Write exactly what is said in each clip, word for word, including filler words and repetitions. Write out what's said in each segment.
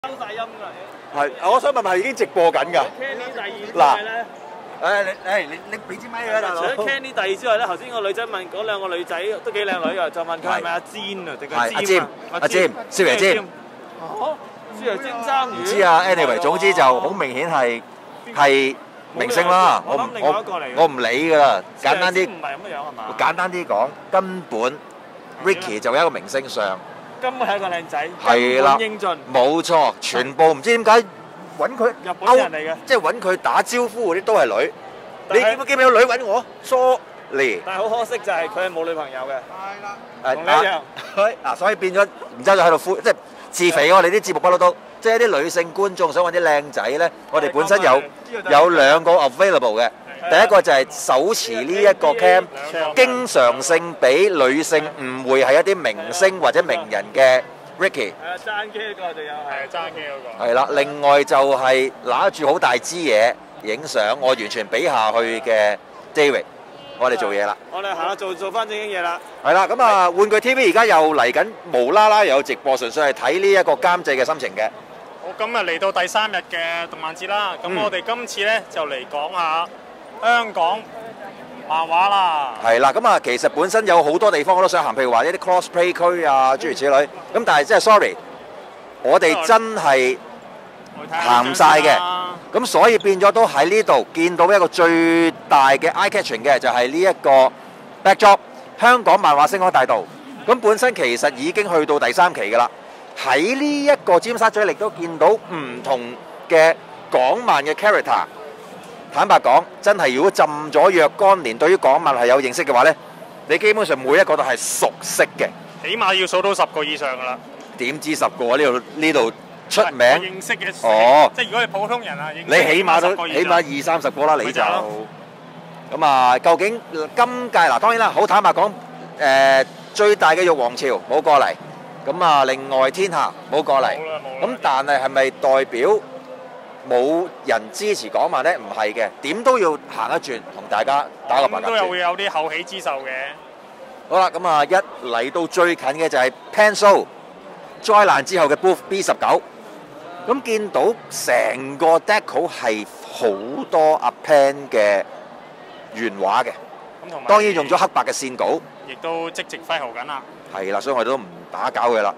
收晒音㗎。 係，我想問係已經直播緊㗎。 Kenny 第二之外咧， 誒你誒你你俾支咪佢啊，大佬。 除咗 Kenny 第二之外咧，頭先個女仔問嗰兩個女仔都幾靚女㗎，就問佢係咪阿煎啊定係阿尖阿尖少爺尖。 哦，少爺尖爭魚。 唔知啊 ，anyway 總之就好明顯係係明星啦。我唔我我唔理㗎啦，簡單啲。 唔係咁嘅樣係嘛？ 簡單啲講，根本 Ricky 就有一個明星相。 根本係一個靚仔， 係啦， 英俊， 冇錯，全部唔知點解揾佢日本人嚟嘅， 即係揾佢打招呼嗰啲都係女。你見唔見有女揾我？Sorry， 但係好可惜就係佢係冇女朋友嘅。係啦，同你一樣。 嗱，所以變咗，然之後就喺度呼，即係自肥。我哋啲節目不嬲都，即係啲女性觀眾想揾啲靚仔咧，我哋本身有有兩個 available 嘅。第一個就係手持呢一個 cam， 經常性俾女性誤會係一啲明星或者名人嘅 Ricky。 係啊，爭機嗰個就有係爭機嗰個。 係啦，另外就係拿住好大支嘢影相，我完全比下去嘅 David， 我哋做嘢啦。 我哋行下做做翻正經嘢啦。 係啦，咁啊，玩具 T V 而家又嚟緊，無啦啦又有直播，純粹係睇呢一個監製嘅心情嘅。 好，今日嚟到第三日嘅動漫節啦，咁我哋今次咧就嚟講下香港漫畫啦。 係啦，咁啊，其實本身有好多地方我都想行，譬如話一啲 cosplay 區啊，諸如此類。咁但係真係 sorry，我哋真係行唔晒嘅。咁所以變咗都喺呢度見到一個最大嘅 eye catching 嘅就係呢一個 backdrop 香港漫畫星光大道。咁本身其實已經去到第三期㗎啦。喺呢一個尖沙咀亦都見到唔同嘅港漫嘅 character。坦白講，真係如果浸咗若干年，對於港漫係有認識嘅話呢，你基本上每一個都係熟悉嘅。 起碼要數到十個以上㗎啦。 點知十個啊？呢度呢度出名。 認識嘅。 哦。 即係如果係普通人啊，認識你起碼都起碼二三十個啦，你就。咁啊，究竟今屆嗱當然啦，好坦白講，誒最大嘅玉皇朝冇過嚟，咁啊另外天下冇過嚟，咁但係係咪代表冇人支持港漫呢？唔係嘅，點都要行一轉，同大家打個白鴿轉。 都有會有啲後起之秀嘅。 好啦，咁啊一嚟到最近嘅就係 Pan-So 災難之後嘅 Booth B 十九，咁見到成個 deco 係好多阿 Pan 嘅原畫嘅，當然用咗黑白嘅線稿， 亦都積極揮毫緊啦。 係啦，所以我哋都唔打攪佢啦。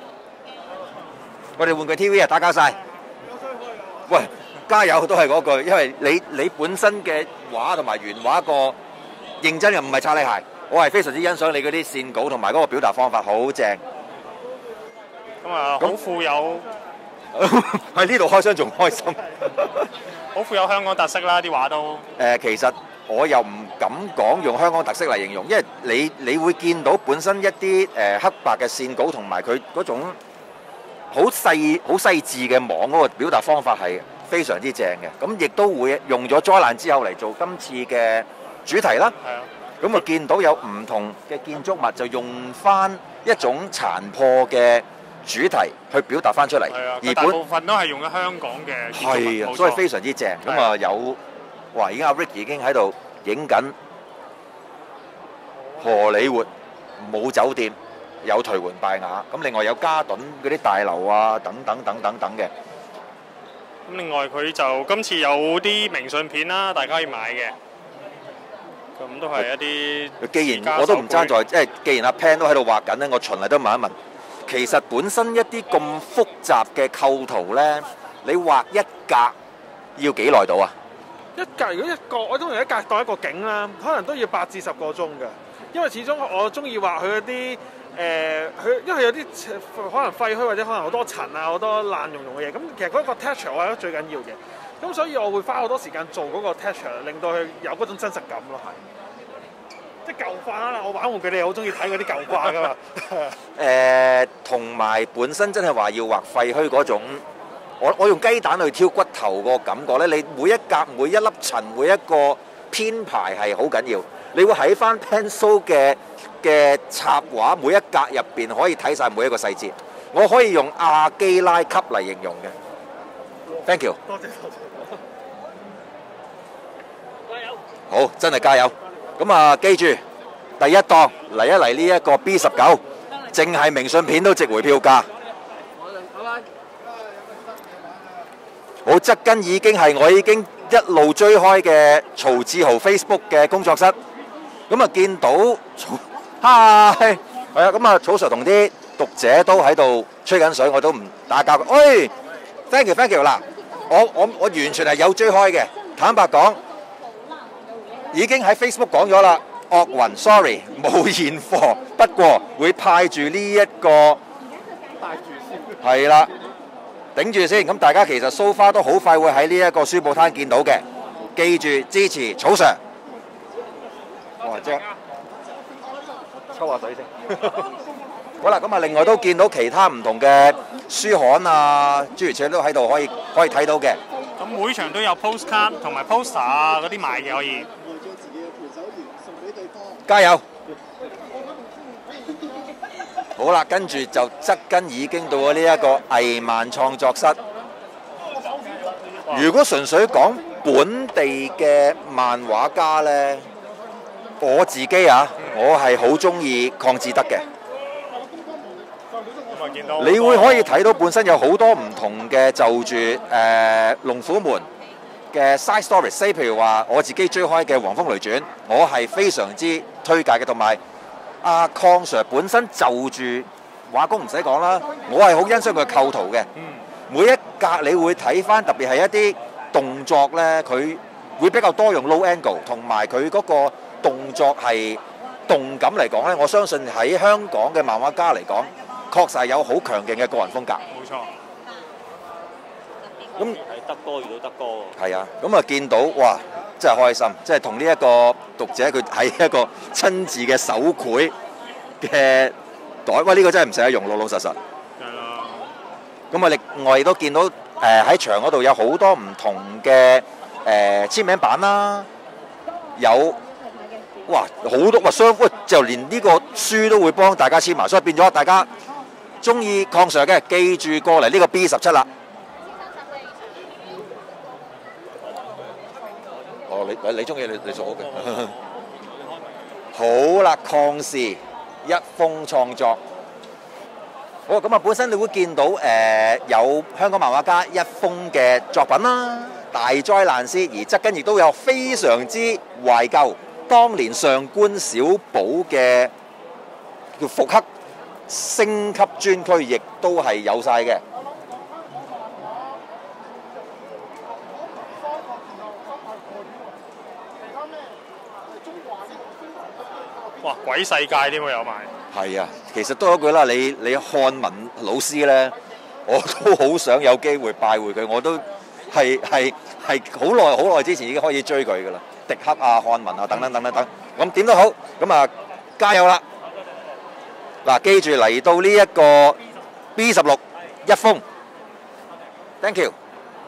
我哋玩具 T V 啊，打攪晒。喂，加油都係嗰句，因為你你本身嘅畫同埋原畫個認真又唔係擦你鞋，我係非常之欣賞你嗰啲線稿同埋嗰個表達方法，好正。 咁啊，好富有喺呢度開箱仲開心， 好富有香港特色啦！啲畫都誒，其實我又唔敢講用香港特色嚟形容，因為你你會見到本身一啲誒黑白嘅線稿同埋佢嗰種好細好細緻嘅網嗰個表達方法係非常之正嘅，咁亦都會用咗災難之後嚟做今次嘅主題啦。 係啊， 咁啊見到有唔同嘅建築物就用翻一種殘破嘅主題去表達翻出嚟， 而大部分都係用咗香港嘅建築物， 係啊，所以非常之正。咁啊有，哇！而家阿 Ricky 已經喺度影緊荷里活冇酒店，有頹垣敗瓦。咁另外有嘉頓嗰啲大樓啊，等等等等等嘅。 咁另外佢就今次有啲明信片啦，大家可以買嘅。咁都係一啲。 既然我都唔爭在，即係既然阿 Pan 都喺度畫緊咧，我循例都問一問。其實本身一啲咁複雜嘅構圖咧，你畫一格要幾耐到啊？ 一格如果一個，我通常一格當一個景啦，可能都要八至十個鐘嘅，因為始終我中意畫佢嗰啲誒，佢因為有啲可能廢墟或者可能好多塵啊，好多爛溶溶嘅嘢，咁其實嗰個 texture 我覺得最緊要嘅，咁所以我會花好多時間做嗰個 texture，令到佢有嗰種真實感咯，係。即係舊畫啦，我玩玩具你又好中意睇嗰啲舊畫噶嘛。 誒，同埋本身真係話要畫廢墟嗰種，我我用雞蛋去挑骨頭個感覺咧，你每一格每一粒塵每一個編排係好緊要，你會喺翻 Pan-So 嘅嘅插畫每一格入邊可以睇晒每一個細節，我可以用阿基拉級嚟形容嘅。Thank you。 多謝多謝。加油！ 好，真係加油！咁啊，記住第一檔嚟一嚟呢一個 B 十九，淨係明信片都值回票價。 我側跟已經係我已經一路追開嘅曹志豪 Facebook 嘅工作室。咁啊見到嗨係啊，咁啊曹 Sir 同啲讀者都喺度吹緊水，我都唔打攪佢。喂 ，thank you thank you 嗱，我我我完全係有追開嘅。坦白講，已經喺 Facebook 講咗啦。惡雲 sorry 冇現貨，不過會派住呢一個係啦，頂住先。咁大家其實 so far 都好快會喺呢一個書報攤見到嘅，記住支持曹 Sir。哇！即係抽下水先。好啦，咁啊，另外都見到其他唔同嘅書刊啊，諸如此類都喺度可以可以睇到嘅。 咁每場都有 postcard 同埋 poster 啊嗰啲賣嘅可以。 加油！好啦，跟住就側跟已經到咗呢一個藝漫創作室。如果純粹講本地嘅漫畫家呢，我自己啊，我係好中意鄺志德嘅。你會可以睇到本身有好多唔同嘅就住誒《龍虎門》嘅 side story， 譬如話我自己追開嘅《黃蜂雷傳》，我係非常之推介嘅。同埋阿鄺 Sir 本身就住畫工唔使講啦，我係好欣賞佢嘅構圖嘅。每一格你會睇翻，特別係一啲動作呢，佢會比較多用 low angle， 同埋佢嗰個動作係動感嚟講呢，我相信喺香港嘅漫畫家嚟講，確實係有好強勁嘅個人風格。 冇錯。 咁係德哥遇到德哥喎。 係啊，咁啊見到哇，真係開心，即係同呢一個讀者佢喺一個親自嘅手繪嘅袋，哇！呢個真係唔使用，老老實實。 係啦。 咁啊，另外亦都見到誒喺牆嗰度有好多唔同嘅誒簽名版啦，有哇好多哇雙，喂就連呢個書都會幫大家簽埋，所以變咗大家中意鄺 Sir 嘅，記住過嚟呢個 B 十七啦。哦，你你中意你你做好嘅。好啦，鄺氏一封創作。好咁啊，本身你會見到誒、呃、有香港漫畫家一封嘅作品啦，《大災難師》，而側跟亦都有非常之懷舊，當年上官小寶嘅叫復刻升級專區，亦都係有晒嘅。 哇！鬼世界添喎，有埋。 係啊，其實都有一句啦，你你漢文老師咧，我都好想有機會拜會佢，我都係係係好耐好耐之前已經開始追佢噶啦，迪克啊、漢文啊等等等等等，咁點都好，咁啊加油啦！嗱，記住嚟到呢一個 B 十六一封 ，thank you，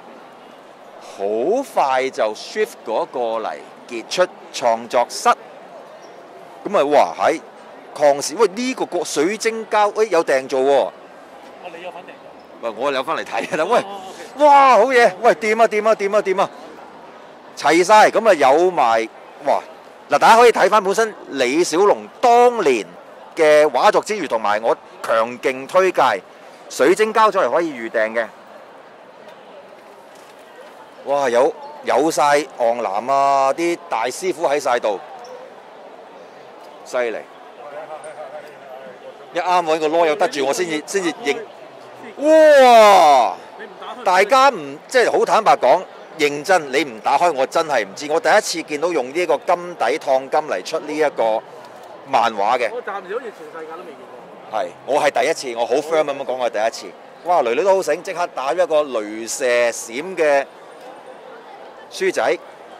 好快就 shift 嗰個嚟傑出創作室，咁啊哇喺〜鄺氏，喂呢、這個個水晶膠，喂有訂做喎。 你有份訂？ 喂，我有翻嚟睇啦。喂，哦、哇，好嘢！喂，掂啊，掂啊，掂啊，掂啊，齊晒。咁啊有埋，哇！嗱，大家可以睇翻本身李小龍當年嘅畫作之餘，同埋我強勁推介水晶膠咗嚟可以預訂嘅。哇，有有曬昂南啊，啲大師傅喺晒度，犀利！一啱我呢個攞又得住我先至先至認，哇！大家唔即係好坦白講，認真你唔打開我真係唔知。我第一次見到用呢個金底燙金嚟出呢一個漫畫嘅。 我暫時好似全世界都未見過。 係，我係第一次，我好 firm 咁講，我係第一次。哇！囡囡都好醒，即刻打咗一個雷射閃嘅書仔。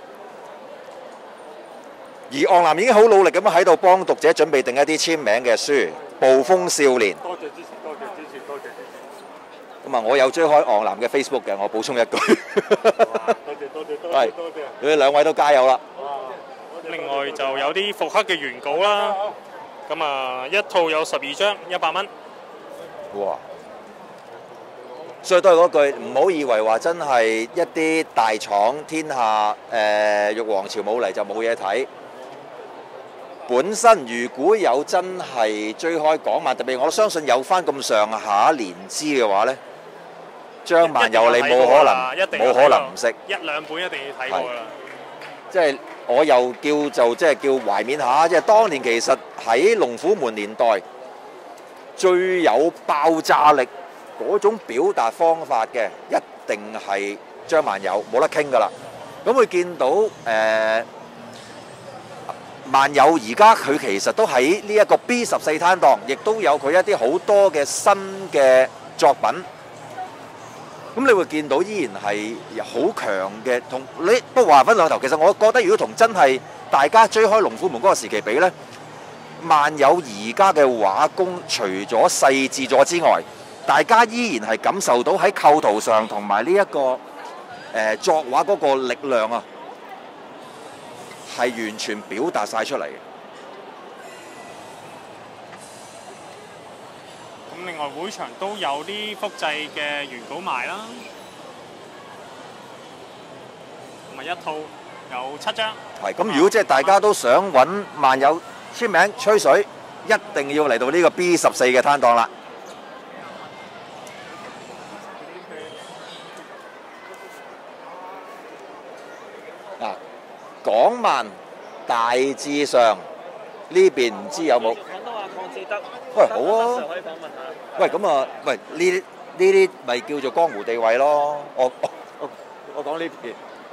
而昂南已經好努力咁樣喺度幫讀者準備定一啲簽名嘅書，《暴風少年》。 多謝支持，多謝支持，多謝支持。 咁啊，我有追開昂南嘅 Facebook 嘅，我補充一句。 多謝多謝多謝多謝。 你哋兩位都加油啦！ 另外就有啲復刻嘅原稿啦，咁啊一套有十二張，一百蚊。 哇！所以都係嗰句，唔好以為話真係一啲大廠天下誒玉皇朝冇嚟就冇嘢睇。本身如果有真係追開港漫，特別我相信有翻咁上下年資嘅話呢， 張曼友你冇可能一定冇可能唔識， 一兩本一定要睇過㗎啦。 即係我又叫就即係叫懷緬下，即係當年其實喺龍虎門年代最有爆炸力嗰種表達方法嘅，一定係張曼友，冇得傾㗎啦。咁佢見到誒、呃、曼友而家佢其實都喺呢一個 B 十四攤檔，亦都有佢一啲好多嘅新嘅作品。咁你會見到依然係好強嘅，同你不過話分兩頭。其實我覺得，如果同真係大家追開龍虎門嗰個時期比呢，曼友而家嘅畫工除咗細緻咗之外，大家依然係感受到喺構圖上同埋呢一個誒、呃、作畫嗰個力量啊，係完全表達晒出嚟嘅。 咁另外會場都有啲複製嘅原稿賣啦，同埋一套有七張。 係咁，如果即係大家都想揾曼友簽名吹水，一定要嚟到呢個 B 十四嘅攤檔啦。嗱，港漫大致上呢邊唔知有冇？ 揾到阿鄺志德， 喂，好啊！ 可以訪問下。 喂，咁啊，喂，呢啲呢啲咪叫做江湖地位咯？我我我我講呢邊。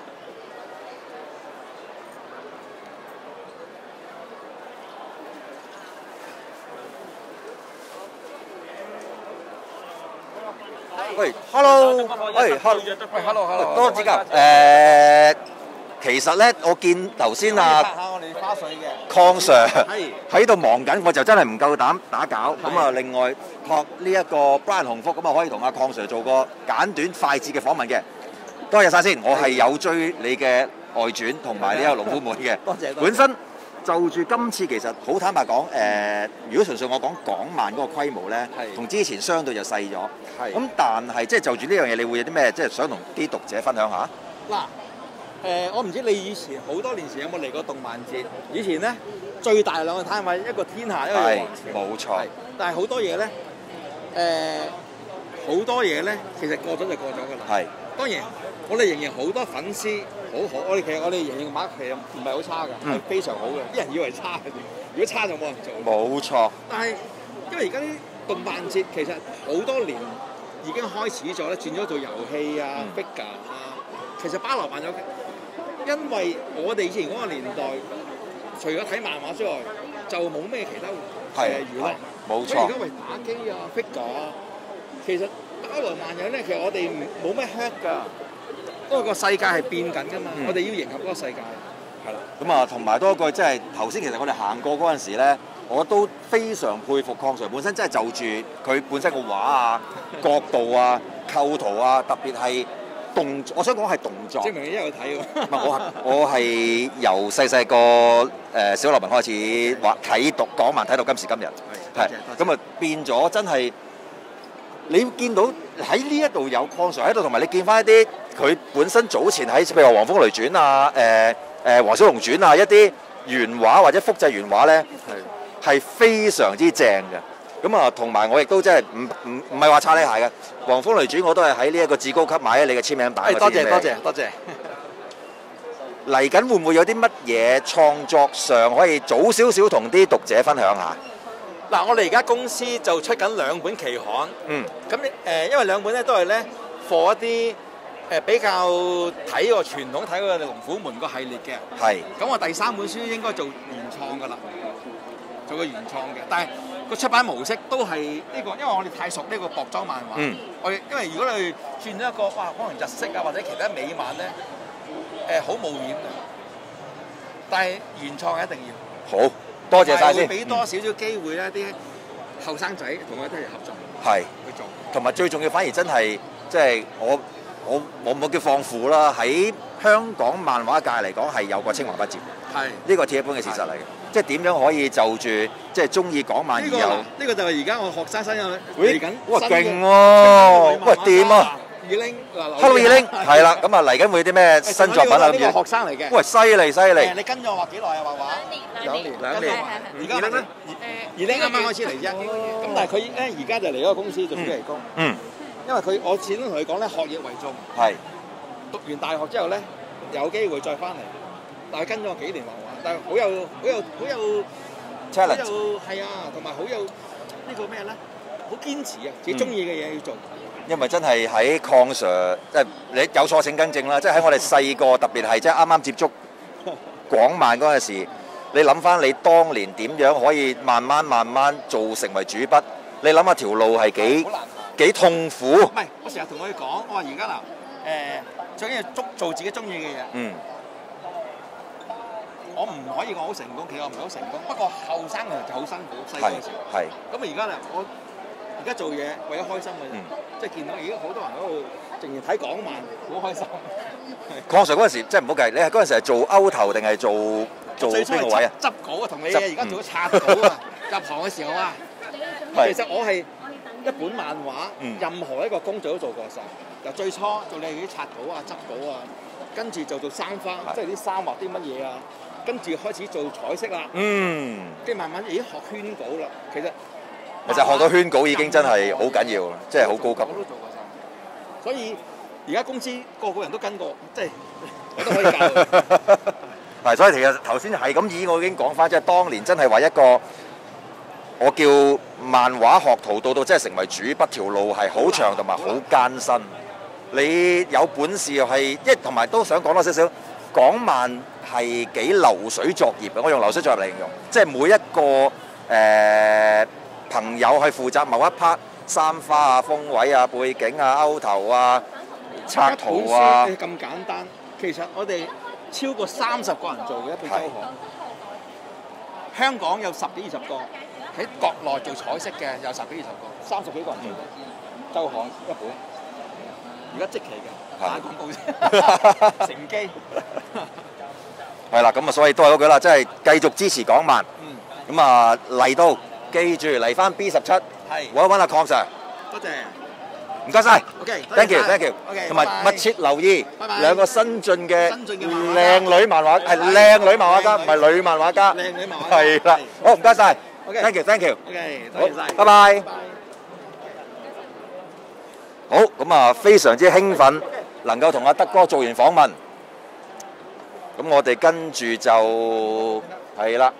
喂，hello，喂，hello，hello，多指教。誒，其實咧，我見頭先啊， 我哋花絮嘅鄺 Sir 係喺度忙緊，我就真係唔夠膽打攪。咁啊，另外託呢一個 Brian 鴻福，咁啊可以同阿鄺 Sir 做個簡短快捷嘅訪問嘅。多謝晒先，我係有追你嘅外傳同埋呢個龍虎門嘅。 多謝。 本身就住今次其實好坦白講，誒，如果純粹我講港漫嗰個規模咧，同之前相對就細咗。 係。 咁但係即係就住呢樣嘢，你會有啲咩即係想同啲讀者分享下？ 嗱，誒，我唔知你以前好多年前有冇嚟過動漫節？以前咧最大兩個攤位，一個天下，一個係皇朝。 冇錯。 但係好多嘢咧，誒，好多嘢咧，其實過咗就過咗㗎啦。 係。 當然，我哋仍然好多粉絲好好，我哋其實我哋仍然馬其實唔係好差㗎，係非常好嘅。啲人以為差嘅，如果差就冇人做。 冇錯。 但係因為而家啲動漫節其實好多年已經開始咗咧，轉咗做遊戲啊、figure 啊，其實包羅萬有。因為我哋以前嗰個年代，除咗睇漫畫之外，就冇咩其他誒娛樂。 冇錯。 所以而家為打機啊、figure 啊，其實包羅萬有咧，其實我哋冇咩 hurt 㗎，因為個世界係變緊㗎嘛，我哋要迎合嗰個世界。係啦。 咁啊，同埋多一句，即係頭先其實我哋行過嗰陣時咧，我都非常佩服鄺 Sir 本身，真係就住佢本身個畫啊、角度啊、構圖啊，特別係動作，我想講係動作。 證明你一路睇喎。 唔係我我係由細細個誒小流氓開始畫睇讀港漫睇到今時今日。係。咁啊變咗真係，你見到喺呢一度有鄺 Sir 喺度，同埋你見翻一啲佢本身早前喺譬如話《黃風雷傳》啊、誒誒《黃小龍傳》啊一啲原畫或者複製原畫咧，係係非常之正嘅。咁啊，同埋我亦都真係唔唔唔係話擦你鞋嘅，《黃風雷傳》我都係喺呢一個至高級買咗你嘅簽名版。 多謝多謝多謝。 嚟緊會唔會有啲乜嘢創作上可以早少少同啲讀者分享下？ 嗱，我哋而家公司就出緊兩本期刊。 嗯。 咁誒，因為兩本咧都係咧 for 一啲誒比較睇個傳統睇個龍虎門個系列嘅。 係。 咁我第三本書應該做原創㗎啦，做個原創嘅，但係個出版模式都係呢個，因為我哋太熟呢個薄裝漫畫。 嗯。 我哋因為如果你轉咗一個哇，可能日式啊或者其他美漫咧，誒好冒險嘅，但係原創係一定要。 好。多謝晒先。 會俾多少少機會咧，啲後生仔同我哋一齊合作。 係。 去做。 同埋最重要，反而真係即係我我我冇叫放負啦。喺香港漫畫界嚟講係有個青黃不接。係。呢個鐵一般嘅事實嚟嘅。即係點樣可以就住即係中意港漫而有？ 呢個就係而家我學生生有嚟緊。 哇！勁喎！喂，掂啊！ 二零嗱 ，Hello 二零，係啦，咁啊嚟緊會有啲咩新作品啊？ 呢個學生嚟嘅。 喂，犀利犀利！ 你跟咗我畫幾耐啊？畫畫？ 兩年。 兩年。而家咧？二零啱啱開始嚟啫。咁但係佢咧而家就嚟咗個公司做暑期工。 嗯。 因為佢我始終同佢講咧，學業為重。 係讀完大學之後咧，有機會再翻嚟，但係跟咗我幾年畫畫，但係好有好有好有 challenge， 好有係啊，同埋好有呢個咩咧？好堅持啊！自己中意嘅嘢要做。 因為真係喺鄺 Sir，即係你有錯請更正啦。即係喺我哋細個，特別係即係啱啱接觸廣漫嗰陣時，你諗翻你當年點樣可以慢慢慢慢做成為主筆？你諗下條路係幾幾痛苦。 唔係，我成日同佢講，我話而家嗱誒，最緊要捉做自己中意嘅嘢。 嗯。 我唔可以講好成功，其實我唔係好成功。不過後生嘅時候就好辛苦，細個嘅時候。 係。 咁啊而家咧，我而家做嘢為咗開心嘅啫，即係見到而家好多人喺度淨係睇港漫，好開心。 鄺 Sir 嗰陣時真係唔好計，你係嗰陣時係做勾頭定係做做邊個位啊？ 執稿啊，同你而家做咗拆稿啊，入行嘅時候啊，其實我係一本漫畫，任何一個工序都做過晒。由最初做你啲拆稿啊、執稿啊，跟住就做生花，即係啲衫畫啲乜嘢啊，跟住開始做彩色啦。嗯，跟住慢慢已經學圈稿啦。其實其實學到圈稿已經真係好緊要啦，即係好高級。 我都做過晒，所以而家公司個個人都跟過，即係我都可以教。 係，所以其實頭先係咁以我已經講翻，即係當年真係話一個我叫漫畫學徒到到即係成為主筆條路係好長同埋好艱辛。你有本事係，即係同埋都想講多少少，港漫係幾流水作業嘅。我用流水作業嚟形容，即係每一個誒、呃、朋友係負責某一 part， 衫花啊、風位啊、背景啊、勾頭啊、插圖啊。 咁簡單，其實我哋超過三十個人做嘅一本周刊，香港有十幾二十個，喺國內做彩色嘅有十幾二十個，三十幾個人做周刊一本。而家即期嘅打廣告啫，乘機。 係啦，咁啊，所以都係嗰句啦，即係繼續支持港漫。嗯。咁啊嚟到，記住嚟翻 B 十七，係揾一揾阿鄺 Sir。 多謝。 唔該晒。 OK。Thank you，thank you。 OK。 同埋密切留意兩個新進嘅新進嘅靚女漫畫，係靚女漫畫家，唔係女漫畫家。 靚女漫畫家。 係啦，好唔該晒。 OK。Thank you，thank you。 OK，多謝晒。 拜拜。好，咁啊，非常之興奮，能夠同阿德哥做完訪問。咁我哋跟住就係啦。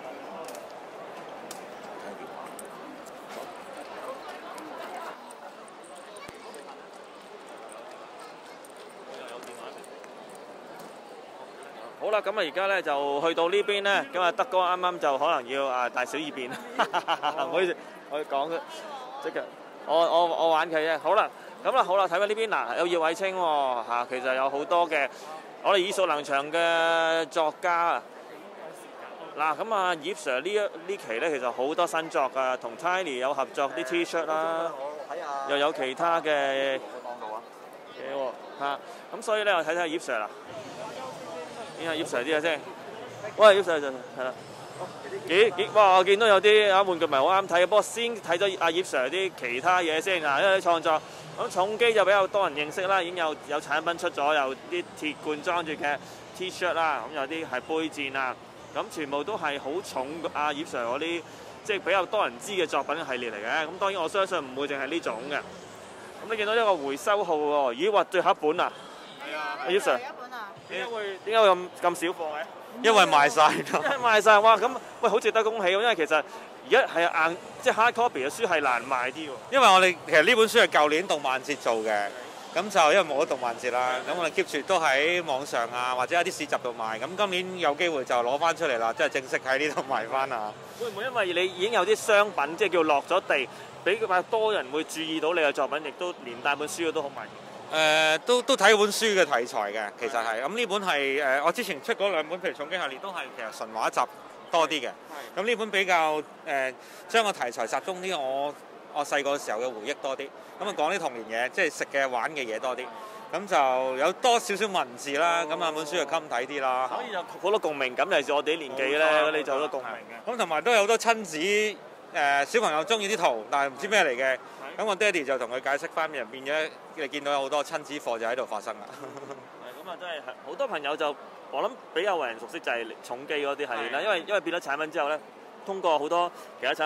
好啦，咁啊而家咧就去到呢邊咧，咁啊德哥啱啱就可能要啊大小二便，唔好意思，我講即係我我我玩佢啫。好啦。咁啦，好啦，睇翻呢邊嗱，有葉偉清喎嚇，其實有好多嘅我哋耳熟能詳嘅作家啊。嗱，咁啊葉 Sir 呢一呢期咧，其實好多新作噶，同 Tiny 有合作啲 T-shirt 啦，又有其他嘅嘢喎嚇。咁所以咧，我睇睇葉 Sir 啦，睇下葉 Sir 啲嘢先。喂，葉 Sir 就係啦。幾幾哇！我見到有啲啊玩具唔係好啱睇，不過先睇咗阿葉 Sir 啲其他嘢先嗱，因為啲創作咁重機就比較多人認識啦，已經有有產品出咗，有啲鐵罐裝住嘅 T-shirt 啦，咁有啲係杯墊啊，咁全部都係好重阿葉 Sir 嗰啲，即係比較多人知嘅作品系列嚟嘅。咁當然我相信唔會淨係呢種嘅。咁你見到一個回收號喎，咦？哇！最後一本啊！係啊，葉 Sir。點解會點解會咁咁少貨嘅？ 因為賣晒因為賣晒哇！咁喂，好值得恭喜喎！因為其實而家係硬即係 hard copy 嘅書係難賣啲喎。 因為我哋其實呢本書係舊年動漫節做嘅，咁就因為冇咗動漫節啦，咁我哋 keep 住都喺網上啊或者一啲市集度賣。咁今年有機會就攞翻出嚟啦，即係正式喺呢度賣翻啊！ 會唔會因為你已經有啲商品即係叫落咗地，比較多人會注意到你嘅作品，亦都連帶本書都好賣？ 誒、呃、都都睇本書嘅題材嘅，其實係咁呢本係誒、呃、我之前出嗰兩本，譬如重機系列都係其實純畫集多啲嘅。咁呢本比較誒、呃、將個題材集中啲，我我細個時候嘅回憶多啲。咁啊講啲童年嘢，即係食嘅玩嘅嘢多啲。咁就有多少少文字啦，咁啊本書就襟睇啲啦。 所以有好多共鳴感，尤其是我哋啲年紀咧，你就好多共鳴嘅。 咁同埋都有好多親子誒、呃、小朋友中意啲圖，但係唔知咩嚟嘅。咁我爹哋就同佢解釋翻，人變咗你見到有好多親子課就喺度發生啦。 咁啊，真係好多朋友就我諗比較為人熟悉就係重機嗰啲系列啦，因為因為變咗產品之後咧，通過好多其他產品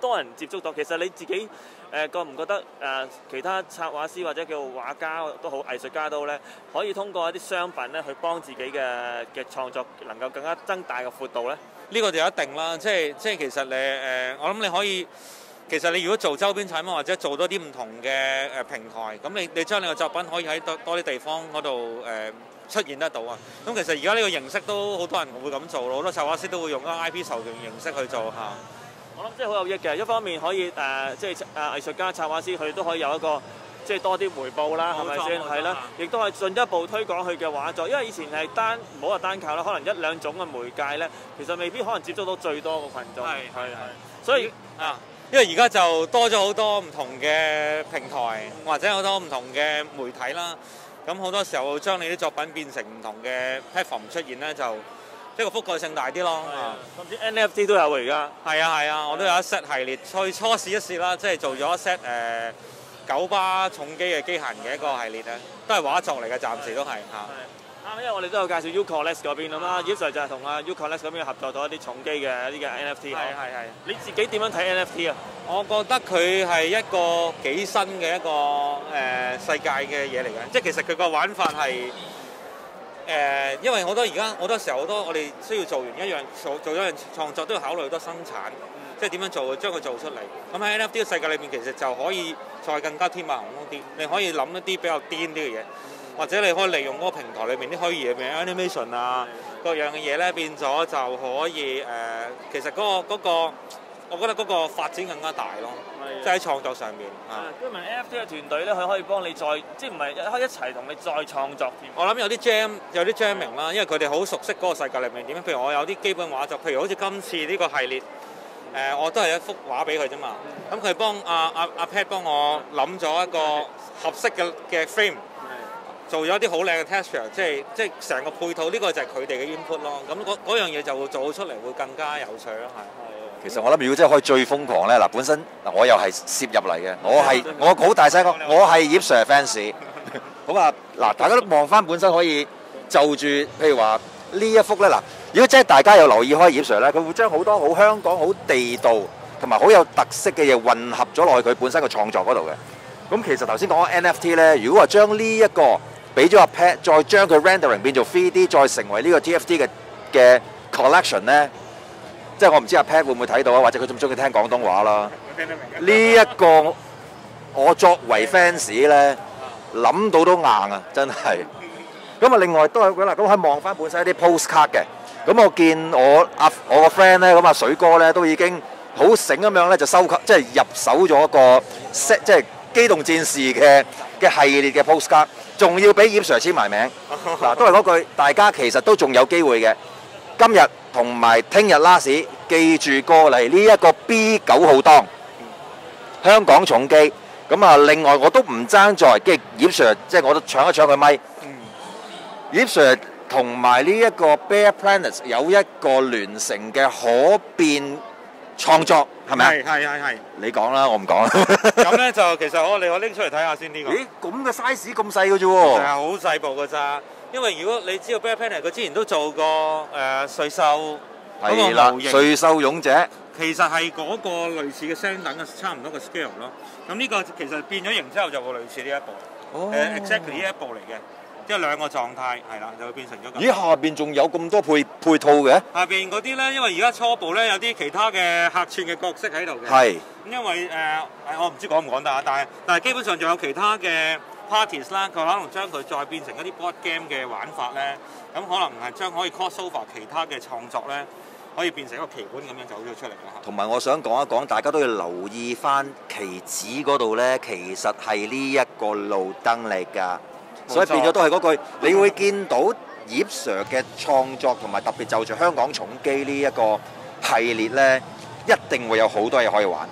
多人接觸到。其實你自己誒、呃、覺唔覺得誒、呃、其他插畫師或者叫畫家都好，藝術家都好咧，可以通過一啲商品咧去幫自己嘅嘅創作能夠更加增大嘅闊度咧？ 呢個就一定啦，即係即係其實你誒、呃，我諗你可以。其實你如果做周邊產品或者做多啲唔同嘅誒平台，咁你你將你個作品可以喺多多啲地方嗰度誒出現得到啊！咁其實而家呢個形式都好多人會咁做咯，好多插畫師都會用嗰個 I P 授權形式去做嚇。 我諗即係好有益嘅，一方面可以誒、呃，即係誒藝術家、插畫師佢都可以有一個即係多啲回報啦，係咪先？係啦，亦都係進一步推廣佢嘅畫作，因為以前係單唔好話單靠啦，可能一兩種嘅媒介咧，其實未必可能接觸到最多嘅群眾。係係係，所以啊。 因為而家就多咗好多唔同嘅平台，或者好多唔同嘅媒體啦。咁好多時候將你啲作品變成唔同嘅 platform 出現咧，就一個覆蓋性大啲咯。 甚至 N F T 都有喎而家。 係啊係啊，我都有一 set 系列，去初試一試啦，即係做咗一 set 誒九巴重機嘅機械人嘅一個系列咧，都係畫作嚟嘅，暫時都係嚇。 啱，因為我哋都有介紹 Ucollect 嗰邊啊嘛 ，Yip Sir就係同阿 Ucollect 嗰邊合作到一啲重機嘅一啲嘅 N F T。係係係。你自己點樣睇 N F T 啊？ 我覺得佢係一個幾新嘅一個誒、呃、世界嘅嘢嚟嘅，即係其實佢個玩法係誒、呃，因為好多而家好多時候好多我哋需要做完一樣做做咗一樣創作，都要考慮好多生產，即係點樣做將佢做出嚟。咁喺 N F T 嘅世界裏邊，其實就可以再更加天馬行空啲，你可以諗一啲比較癲啲嘅嘢。或者你可以利用嗰個平台裏面啲虛擬嘅 animation 啊，各樣嘅嘢咧變咗就可以誒、呃，其實嗰、嗰個嗰個，我覺得嗰個發展更加大咯，即係喺創作上面啊。 因為 N F T 嘅團隊咧，佢可以幫你再，即係唔係可以一齊同你再創作添。 我諗有啲 jam， 有啲 jamming 啦，因為佢哋好熟悉嗰個世界裏面點樣。譬如我有啲基本畫作，譬如好似今次呢個系列，誒、呃、我都係一幅畫俾佢啫嘛。咁佢幫阿阿阿 Pat 幫我諗咗一個合適嘅嘅 frame。做咗啲好靚嘅 texture， 即係即係成個配套，呢、這個就係佢哋嘅 input 咯。咁嗰嗰樣嘢就會做出嚟會更加有趣咯，係。 其實我諗，如果真係可以最瘋狂咧，嗱，本身嗱我又係攝入嚟嘅，我係我好大聲講，我係葉 Sir fans。好啊，嗱，大家都望翻本身可以就住，譬如話呢一幅咧，嗱，如果真係大家有留意開葉 Sir 咧，佢會將好多好香港好地道同埋好有特色嘅嘢混合咗落去佢本身嘅創作嗰度嘅。咁其實頭先講 N F T 咧，如果話將呢一個俾咗阿 Pat， 再將佢 rendering 變做 three D， 再成為呢個 T F T 嘅嘅 collection 咧，即係我唔知阿 Pat 會唔會睇到啊，或者佢中唔中意聽廣東話啦？呢一個我作為 fans 咧，諗到都硬啊，真係。咁啊，另外都係啦，咁喺望翻本身一啲 postcard 嘅，咁我見我阿我個 friend 咧，咁阿水哥咧都已經好醒咁樣咧，就收購即係入手咗個 set， 即係機動戰士嘅嘅系列嘅 postcard。仲要俾葉 Sir 簽埋名，嗱都係嗰句，大家其實都仲有機會嘅。今日同埋聽日 last， 記住過嚟呢一個 B 九號檔，香港重機。咁啊，另外我都唔爭在，跟住葉 Sir 即係我都搶一搶佢咪。葉 Sir 同埋呢一個 Bear Planet 有一個聯成嘅可變創作，係咪啊？ 係係係係。 你講啦，我唔講啦。 咁咧就其實我哋我拎出嚟睇下先呢個。 咦，咁嘅 size 咁細嘅啫喎。 係啊，好細部㗎咋。因為如果你知道 Bear Planet 佢之前都做過誒瑞獸嗰個模型。 瑞獸勇者。 其實係嗰個類似嘅相等嘅差唔多嘅 scale 咯。咁呢個其實變咗形之後就會類似呢一部。哦。誒 exactly 呢一部嚟嘅。即係兩個狀態，係啦，就會變成咗咁。 咦，下邊仲有咁多配配套嘅？ 下邊嗰啲咧，因為而家初步咧有啲其他嘅客串嘅角色喺度嘅。 係。 因為誒、呃，我唔知講唔講得啊，但係但係基本上仲有其他嘅 parties 啦，佢可能將佢再變成一啲 board game 嘅玩法咧，咁可能係將可以 cross over 其他嘅創作咧，可以變成一個棋盤咁樣走咗出嚟啦。 同埋我想講一講，大家都要留意翻棋子嗰度咧，其實係呢一個路燈嚟㗎。所以變咗都係嗰句，你會見到葉 Sir 嘅創作同埋特別就住香港重機呢一個系列咧，一定會有好多嘢可以玩，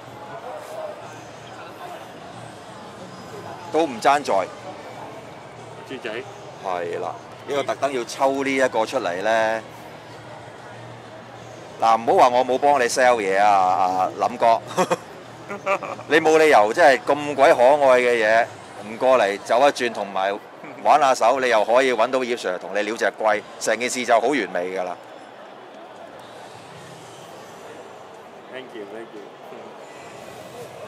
都唔爭在豬仔係啦，呢個特登要抽呢一個出嚟咧。嗱，唔好話我冇幫你 sell 嘢啊，阿林哥，你冇理由即係咁鬼可愛嘅嘢。唔過嚟走一轉，同埋玩下手，你又可以揾到葉 Sir 同你撩隻龜，成件事就好完美㗎啦。 Thank you, thank you。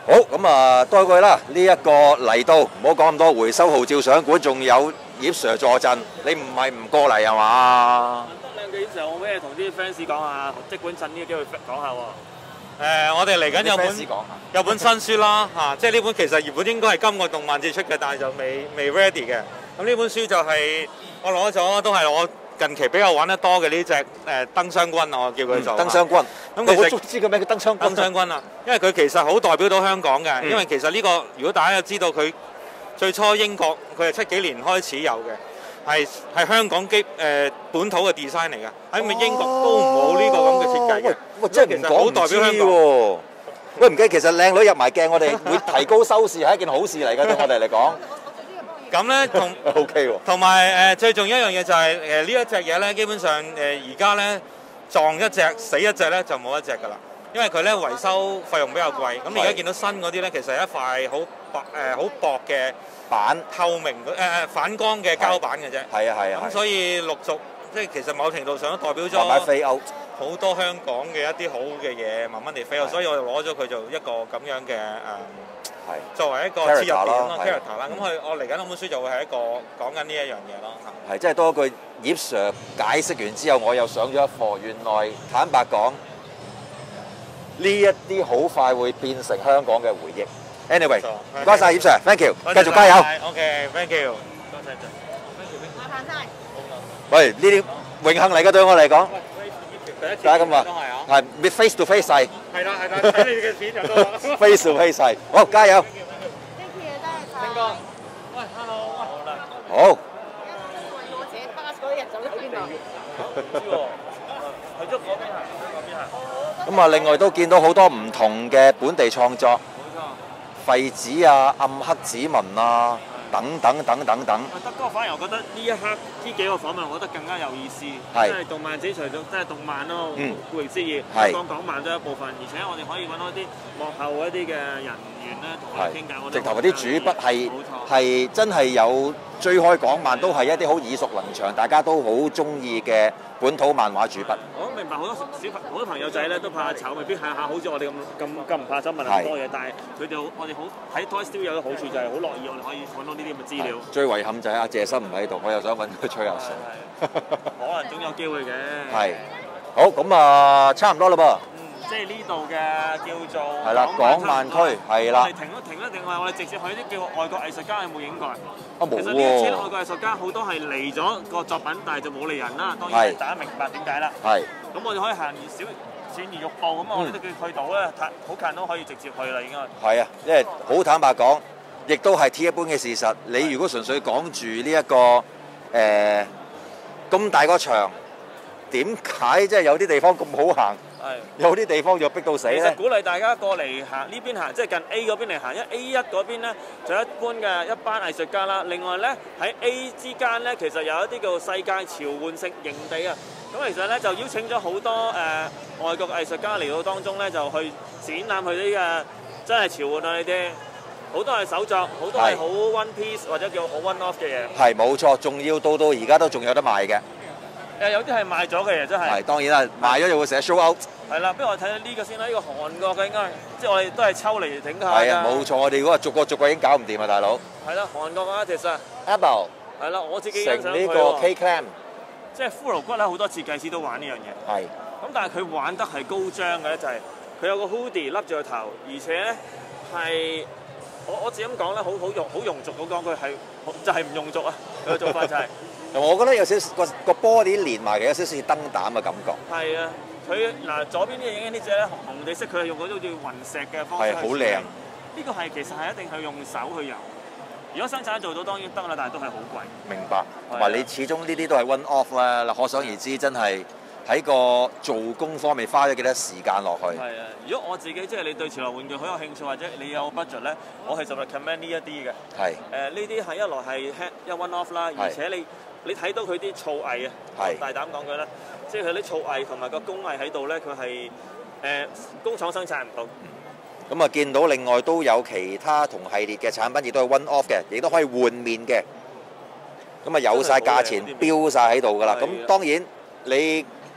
好咁啊，多句啦！呢、這、一個嚟到，唔好講咁多，回收號照相館仲有葉 Sir 助陣，你唔係唔過嚟係嘛？ 得兩句葉 Sir，我咩同啲 fans 講下，即管趁呢個機會講下喎。 誒、呃，我哋嚟緊有本有本新書啦，嚇、啊，即係呢本其實原本應該係今個動漫節出嘅，但係就未未 ready 嘅。咁呢本書就係我攞咗，都係我近期比較玩得多嘅呢隻誒燈箱君，我叫佢做。 燈箱君。 咁其實我知個名叫燈箱君。 燈箱君啊，因為佢其實好代表到香港嘅， 嗯、 因為其實呢、這個如果大家知道佢最初英國佢係七幾年開始有嘅，係係香港基誒、呃、本土嘅 design 嚟嘅，喺咪英國都冇呢個咁嘅設計嘅。 喂，真係唔講唔知喎。喂，唔記得其實靚女入埋鏡，我哋會提高收視係一件好事嚟嘅，對我哋嚟講。 咁咧同 OK 喎， 同埋誒最重要一樣嘢就係誒呢一隻嘢咧，基本上誒而家咧撞一隻死一隻咧就冇一隻㗎啦，因為佢咧維修費用比較貴。咁而家見到新嗰啲咧，其實係一塊好薄誒好薄嘅板， 透明誒誒反光嘅膠板嘅啫。 係啊係啊。 咁所以陸續即係其實某程度上都代表咗慢慢飛歐好多香港嘅一啲好嘅嘢，慢慢地飛歐。所以我就攞咗佢做一個咁樣嘅誒。係作為一個切入點咯 character 啦，咁佢我嚟緊嗰本書就會係一個講緊呢一樣嘢咯。 係，即係多一句葉 Sir 解釋完之後，我又上咗一課。原來坦白講，呢一啲好快會變成香港嘅回憶。Anyway，唔該曬葉 Sir，thank you，繼續加油。 OK，thank you，多謝謝。 麻煩曬。 喂，呢啲榮幸嚟嘅對我嚟講。大家咁話，係 face to face 係。 係啦係啦，睇你嘅片就多。 face to face 係，好加油。 Thank you，多謝。 星哥，喂 ，hello，好啦。 好。 我自己巴士嗰日走咗邊度？ 唔知喎，去咗嗰邊行，去嗰邊行。 咁啊，另外都見到好多唔同嘅本地創作，廢紙啊、暗黑指紋啊。等等等等等。 德哥反而我覺得呢一刻呢幾個訪問，我覺得更加有意思。 係。 因為動漫節除咗即係動漫咯，顧名思義， 係講港漫都一部分，而且我哋可以揾到一啲幕後一啲嘅人員咧，同我哋傾偈。我直頭嗰啲主筆係係真係有追開港漫，都係一啲好耳熟能詳，大家都好中意嘅本土漫畫主筆。 我明白好多小朋好多朋友仔咧都怕醜，未必下下好似我哋咁咁咁唔怕醜問咁多嘢，但係佢哋好我哋好喺 Toy Story 有個好處就係好樂意我哋可以揾到呢啲咁嘅資料。 最遺憾就係阿謝生唔喺度，我又想揾佢吹下水。 可能總有機會嘅。 係。好，咁啊，差唔多啦噃。 即係呢度嘅叫做係啦，港漫區係啦。 我哋停一停一定係我哋直接去啲叫外國藝術家有冇影過？ 啊冇喎。 其實呢一次外國藝術家好多係嚟咗個作品，但係就冇嚟人啦。當然大家明白點解啦。 係。 咁我哋可以行小轉移玉步咁啊！我哋都叫去到咧，好近都可以直接去啦，應該。係啊，因為好坦白講，亦都係鐵一般嘅事實。你如果純粹講住呢一個誒咁大個場，點解即係有啲地方咁好行？ 係有啲地方就逼到死咧。 其實鼓勵大家過嚟行呢邊行，即係近 A 嗰邊嚟行，因為 A 一嗰邊咧就一般嘅一班藝術家啦。另外咧喺 A 之間咧，其實有一啲叫世界潮玩性營地啊。咁其實咧就邀請咗好多誒、呃、外國藝術家嚟到當中咧，就去展覽佢啲嘅真係潮玩啊！呢啲好多係手作，好多係好 one piece 或者叫好 one off 嘅嘢。 係冇錯，仲要到到而家都仲有得賣嘅。 誒有啲係賣咗嘅嘢，真係。 係當然啦，賣咗就會寫 show out。 係啦，不如我睇下呢個先啦，呢、呢個韓國嘅應該，即係我哋都係抽嚟整下。 係啊，冇錯，我哋如果逐個逐個已經搞唔掂啊，大佬。 係啦，韓國嘅 artist 啊 Apple。 係啦，我自己欣賞佢成呢個 K Clam。 即係骷髏骨咧，好多設計師都玩呢樣嘢。 係。 咁但係佢玩得係高張嘅咧，就係、是、佢有個 hoodie 笠住個頭，而且咧係我我自己咁講咧，好好用好庸俗咁講，佢係就係唔庸俗啊！佢嘅做法就係、是。 我覺得有少少個個 body 連埋嘅有少少燈膽嘅感覺。 係啊，佢嗱左邊呢影緊呢隻咧紅地色，佢係用嗰種叫雲石嘅方式。 係好靚。 呢個係其實係一定係用手去油。如果生產做到當然得啦，但係都係好貴。 明白。同埋你始終呢啲都係 one off 啦，嗱可想而知真係喺個做工方面花咗幾多時間落去。 係啊，如果我自己即係你對潮流玩具好有興趣，或者你有 budget 咧，我係就 recommend 呢一啲嘅。係。誒呢啲係一來係一 one off 啦，而且你你睇到佢啲造藝啊，大膽講句啦，即係佢啲造藝同埋個工藝喺度咧，佢係誒工廠生產唔到。 咁啊，見到另外都有其他同系列嘅產品，亦都係 one off 嘅，亦都可以換面嘅。咁啊，有晒價錢標晒喺度㗎啦。咁當然你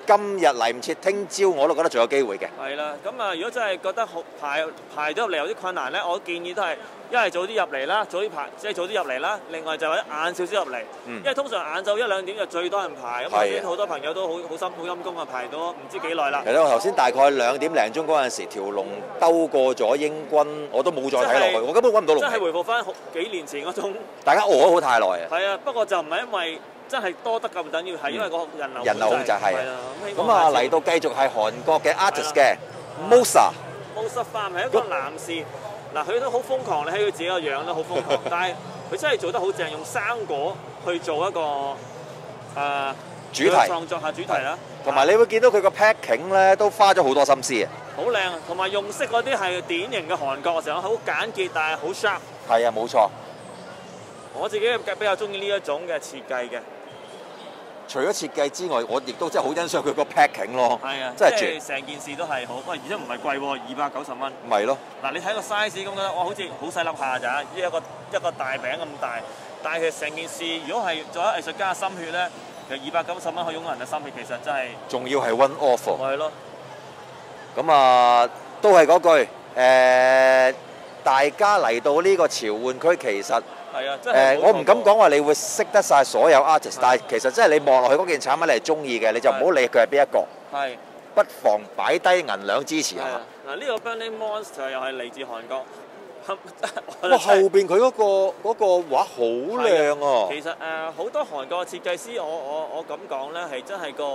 今日嚟唔切，聽朝我都覺得仲有機會嘅。 係啦，咁啊，如果真係覺得好排排咗入嚟有啲困難咧，我建議都係一係早啲入嚟啦，早啲排即係早啲入嚟啦。另外就係晏少少入嚟， 嗯因為通常晏晝一兩點就最多人排。咁頭先好多朋友都好好心好陰功啊，排到唔知幾耐啦。 係咯，我頭先大概兩點零鐘嗰陣時，條龍兜過咗英軍，我都冇再睇落去，我根本揾唔到龍真係尾。 回復翻幾年前嗰種。 大家餓咗好太耐啊！ 係啊，不過就唔係因為真係多得咁緊要，係因為個人流人流控制係係啦。 咁啊嚟到繼續係韓國嘅 artist 嘅 Mosa。 Mosa Farm 係一個男士，嗱佢都好瘋狂，你睇佢自己個樣都好瘋狂，但係佢真係做得好正，用生果去做一個誒主題創作下主題啦。 同埋你會見到佢個 packing 咧都花咗好多心思啊！ 好靚，同埋用色嗰啲係典型嘅韓國，成日好簡潔，但係好 sharp。 係啊，冇錯。 我自己比較中意呢一種嘅設計嘅。 除咗設計之外，我亦都真係好欣賞佢個 packing 咯。 係啊， 真係即絕。 係成件事都係好，喂，而且唔係貴喎，二百九十蚊。 咪咯。 嗱，你睇個 size 咁覺得，哇，好似好細粒下咋，一個一個大餅咁大。但係其實成件事，如果係做咗藝術家嘅心血咧，其實二百九十蚊可以擁有人嘅心血，其實真係。 仲要係 one off 喎。 係咯。 咁啊，都係嗰句，誒，大家嚟到呢個潮玩區，其實。 係啊，真誒，我唔敢講話你會識得晒所有 artist，但係其實真係你望落去嗰件產品你係中意嘅，你就唔好理佢係邊一個， 係， 不妨擺低銀兩支持下。 嗱，呢個 Burning Monster 又係嚟自韓國。 哇！後邊佢嗰個嗰個畫好靚啊！ 其實誒好多韓國嘅設計師，我我我咁講咧，係真係個誒。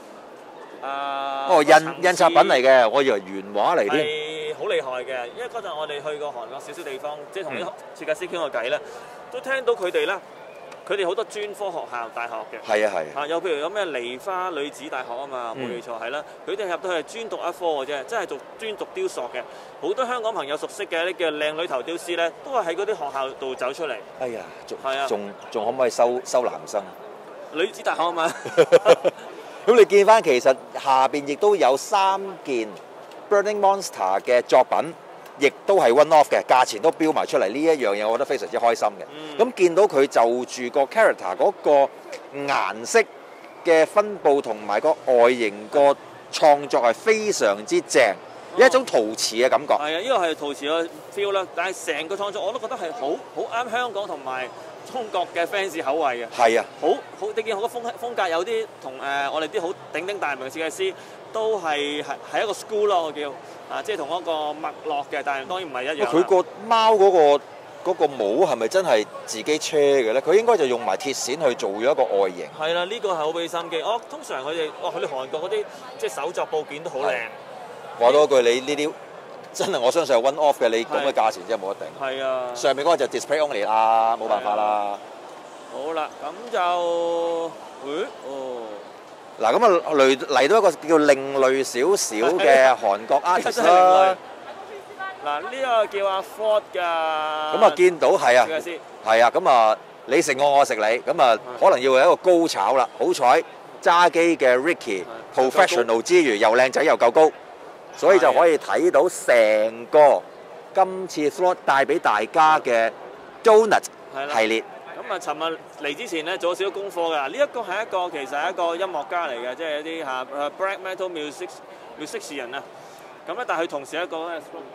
哦，印印刷品嚟嘅，我以為原畫嚟添。 係好厲害嘅，因為嗰陣我哋去過韓國少少地方，即係同啲設計師傾過偈咧，都聽到佢哋咧，佢哋好多專科學校、大學嘅。 係啊係。 啊，有譬如有咩梨花女子大學啊嘛，冇記錯係啦，佢哋入到係專讀一科嘅啫，真係做專讀雕塑嘅。好多香港朋友熟悉嘅啲叫靚女頭雕師咧，都係喺嗰啲學校度走出嚟。 哎呀，仲係啊， 仲仲可唔可以收收男生？ 女子大學啊嘛。 咁你見翻其實下邊亦都有三件 Burning Monster 嘅作品，亦都係 one off 嘅，價錢都標埋出嚟。呢一樣嘢我覺得非常之開心嘅。咁、嗯、見到佢就住個 character 嗰個顏色嘅分佈同埋個外形個創作係非常之正，有、哦、一種陶瓷嘅感覺。 係啊，呢個係陶瓷嘅 feel 啦，但係成個創作我都覺得係好好啱香港同埋中國嘅 fans 口味嘅。係啊，好好你見好多風風格有啲同誒我哋啲好鼎鼎大名嘅設計師都係係係一個 school 咯，我叫啊，即係同一個脈絡嘅，但係當然唔係一樣。 佢個貓嗰個嗰個帽係咪真係自己車嘅咧？佢應該就用埋鐵線去做咗一個外形。 係啦，呢個係好俾心機。哦，通常佢哋哦，佢哋韓國嗰啲即係手作部件都好靚。 話多句，你呢啲真係我相信係 one off 嘅，你咁嘅價錢真係冇得頂。 係啊。上面嗰個就 display only 啦，冇辦法啦。 好啦，咁就誒哦。 嗱，咁啊嚟嚟到一個叫另類少少嘅韓國 artist 啦。 嗱，呢個叫阿 Ford 㗎。 咁啊，見到係啊，係啊，咁啊，你食我，我食你，咁啊，可能要有一個高炒啦。好彩揸機嘅 Ricky professional 之餘，又靚仔又夠高，所以就可以睇到成個今次 Ford 帶俾大家嘅 Donut 系列。 咁啊，尋日嚟之前咧做咗少少功課㗎。呢一個係一個其實係一個音樂家嚟嘅，即係一啲嚇誒 black metal music musician 啊。咁咧，但係佢同時一個咧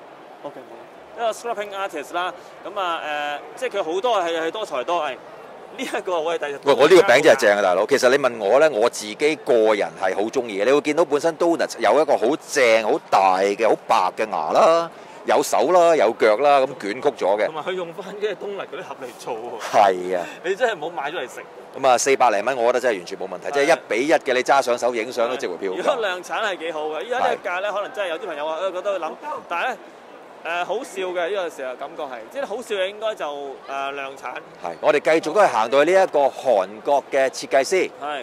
OK 一個 scrapping artist 啦。咁啊誒，即係佢好多係係多才多藝。呢一個我係第喂，我呢個餅真係正啊，大佬。其實你問我咧，我自己個人係好中意嘅。你會見到本身 Donut 有一個好正、好大嘅、好白嘅牙啦。有手啦，有腳啦，咁捲曲咗嘅。 同埋佢用翻啲東泥嗰啲盒嚟做喎。 係啊。 你真係唔好買咗嚟食。 咁啊，四百零蚊，我覺得真係完全冇問題，即係一比一嘅，你揸上手影相都值回票價。 如果量產係幾好嘅，依家呢個價咧，可能真係有啲朋友話誒覺得諗，但係咧誒好笑嘅呢個時候感覺係，即係好笑嘅應該就誒量產。係， 我哋繼續都係行到去呢一個韓國嘅設計師。 係。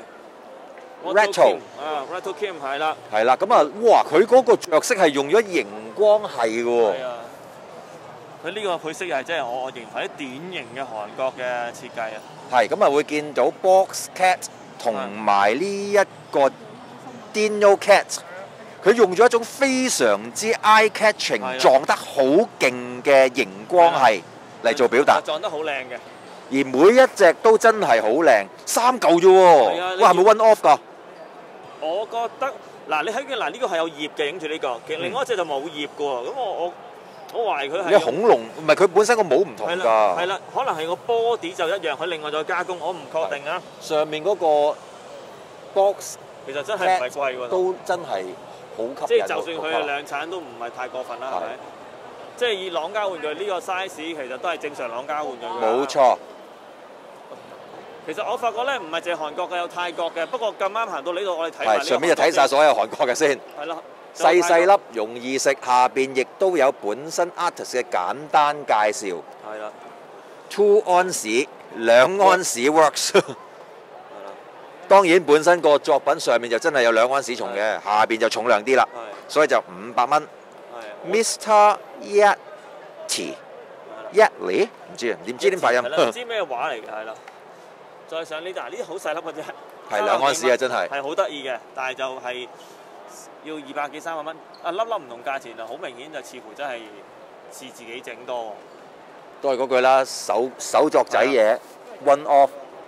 Retro 啊 ，Retro Kim 係啦。 係啦，咁啊，哇！佢嗰個着色係用咗熒光系嘅喎。 係啊。佢呢個配色又係真係我我認為係典型嘅韓國嘅設計啊。 係，咁啊會見到 Box Cat 同埋呢一個 Dino Cat，佢用咗一種非常之 eye catching 撞得好勁嘅熒光系嚟做表達。 撞得好靚嘅。 而每一隻都真係好靚，三嚿啫喎。哇，係咪 one off 㗎？ 我覺得嗱，你睇見嗱呢個係有葉嘅，影住呢個，其實另外一隻就冇葉嘅喎。咁我我我懷疑佢係因為恐龍唔係佢本身個帽唔同係啦㗎， 係啦，可能係個 body 就一樣，佢另外再加工，我唔確定啊。 上面嗰個 box 其實真係唔係貴喎， 都真係好吸引。 即係就算佢係量產都唔係太過分啦，係咪？即係以朗膠玩具呢個 size，其實都係正常朗膠玩具㗎。 冇錯。 其實我發覺咧，唔係淨係韓國嘅，有泰國嘅。不過咁啱行到呢度，我哋睇埋呢個係上面就睇晒所有韓國嘅先。 係啦， 細細粒容易食，下邊亦都有本身 artist 嘅簡單介紹。 係啦 ，two 安士兩安士 works。 係啦， 當然本身個作品上面就真係有兩安士重嘅，下邊就重量啲啦， 係所以就五百蚊。 係 Mister Yeti Yeti 唔知啊，唔知點發音。 係啦，唔知咩話嚟嘅，係啦。再上呢度，呢啲好細粒嘅啫。 係兩安士啊，真係。 係好得意嘅，但係就係要二百幾三百蚊，啊粒粒唔同價錢啊，好明顯就似乎真係似自己整多喎。 都係嗰句啦，手手作仔嘢 one off。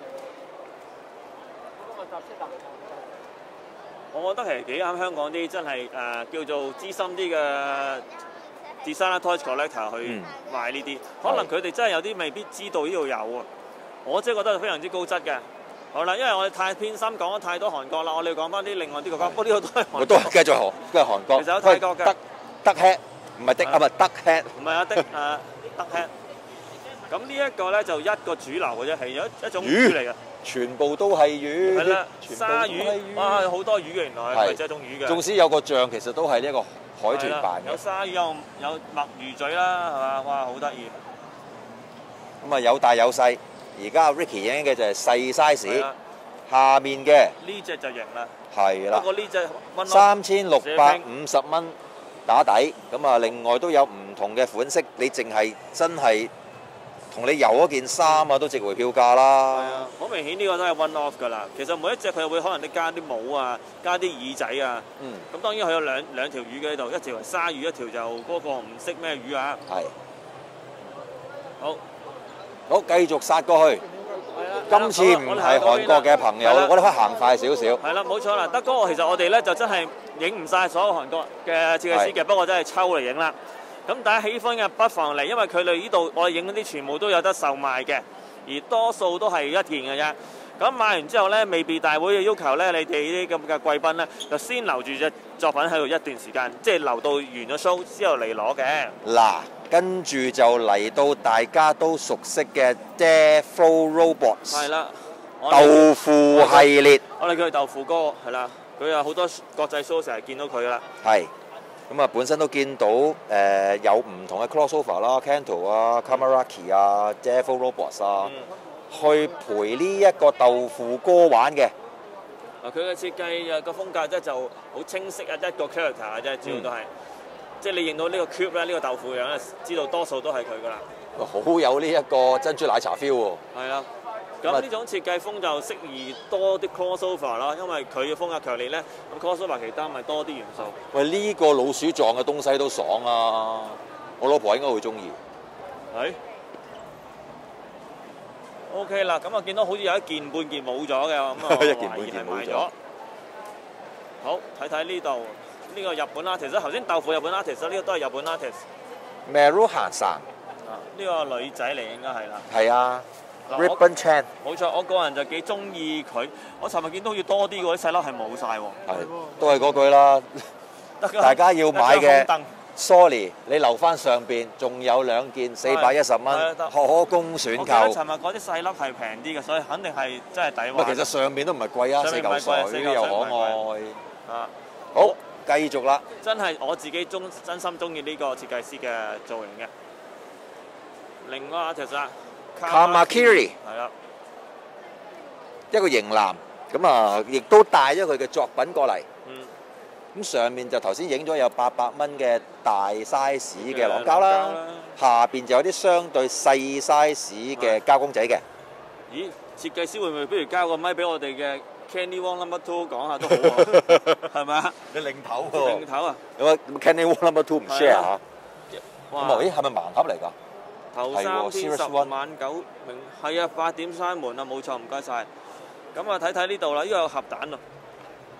我覺得其實幾啱香港啲真係誒、呃、叫做資深啲嘅 designer toys collector 去買呢啲，可能佢哋真係有啲未必知道呢度有啊。我真係覺得非常之高質嘅。好啦，因為我哋太偏心，講咗太多韓國啦，我哋講翻啲另外啲國家。不過呢個都係韓國。 我都係繼續韓，都係韓國。 其實有泰國嘅。 德德 head 唔係的啊，唔係德 head。 唔係啊，的誒德 head。咁呢一個咧就一個主流嘅啫，係一一種魚嚟嘅。 全部都係魚。 係啦，鯊魚，哇，好多魚嘅原來，唔係只一種魚嘅。 縱使有個像，其實都係呢一個海豚扮嘅。 有鯊魚，有有墨魚嘴啦，係嘛？哇，好得意。 咁啊有大有細，而家 Ricky 影嘅就係細 size，下面嘅呢隻就型啦。 係啦。 不過呢隻三千六百五十蚊打底，咁啊另外都有唔同嘅款式，你淨係真係。同你油嗰件衫啊，都值回票價啦。 係啊，好明顯呢個都係 one off 㗎啦。其實每一隻佢會可能你加啲帽啊，加啲耳仔啊。 嗯。咁當然佢有兩兩條魚嘅喺度，一條係鯊魚，一條就嗰個唔識咩魚啊。 係。 好。 好，繼續殺過去。今次唔係韓國嘅朋友，我哋可以行快少少。 係啦，冇錯啦，德哥，其實我哋咧就真係影唔晒所有韓國嘅設計師嘅，不過真係抽嚟影啦。咁大家喜歡嘅不妨嚟，因為佢哋呢度我哋影嗰啲全部都有得售賣嘅，而多數都係一件嘅啫。咁買完之後咧，未必大會嘅要求咧，你哋呢啲咁嘅貴賓咧，就先留住隻作品喺度一段時間，即係留到完咗 show 之後嚟攞嘅。 嗱，跟住就嚟到大家都熟悉嘅 Devil Robots。 係啦， 豆腐系列。 我哋叫佢豆腐哥，係啦，佢有好多國際 show 成日見到佢啦。 係。咁啊，本身都見到誒、呃、有唔同嘅 crossover 啦 ，Kanto 啊、Kamaraki 啊、Devil Robots 啊，嗯、去陪呢一個豆腐哥玩嘅。 啊，佢嘅設計啊個風格咧就好清晰啊，一個 character 啊，啫，主要都係，嗯、即係你認到呢個 cube 咧，呢個豆腐樣咧，知道多數都係佢噶啦。 好有呢一個珍珠奶茶 feel 喎。 係啊。咁呢種設計風就適宜多啲 crossover 啦，因為佢嘅風格強烈咧，咁 crossover 其他咪多啲元素。 喂，呢、這個老鼠狀嘅東西都爽啊！我老婆應該會中意。 係。OK 啦，咁啊見到好似有一件半件冇咗嘅，咁啊懷疑係賣咗。好，睇睇呢度，呢、這個日本 artist，頭先豆腐日本 artist，呢個都係日本 artist。Maruhan-san。啊，呢、這個女仔嚟應該係啦。係啊。Ribbon Chan，冇錯，我個人就幾中意佢。我尋日見到好似多啲嗰啲細粒係冇晒喎。係，都係嗰句啦。大家要買嘅 ，sorry， 你留翻上邊，仲有兩件四百一十蚊，可供選購。我記得尋日嗰啲細粒係平啲嘅，所以肯定係真係抵買。其實上邊都唔係貴啊，四嚿水又可愛。啊，好，繼續啦。真係我自己中真心中意呢個設計師嘅造型嘅。另外其實。Kamakiri 係啦，一個型男，咁啊，亦都帶咗佢嘅作品過嚟。嗯，咁上面就頭先影咗有八百蚊嘅大 size 嘅朗膠啦，下邊就有啲相對細 size 嘅膠公仔嘅。咦，設計師會唔會不如交個咪俾我哋嘅 Kenny Wong Number Two 講下都好啊？係咪啊？你領頭喎，領頭啊！有冇 Kenny Wong Number Two 唔 share 下？咁啊，咦，係咪盲盒嚟㗎？頭三天十晚九明係啊，八點閂門啊，冇錯，唔該晒。咁啊，睇睇呢度啦，呢個有盒蛋啊。